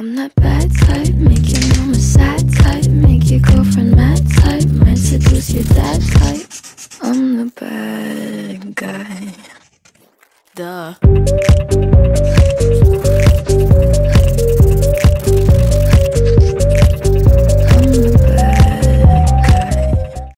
I'm that bad type, make your mama sad type, make your girlfriend mad type, might seduce your dad type. I'm the bad guy. Duh.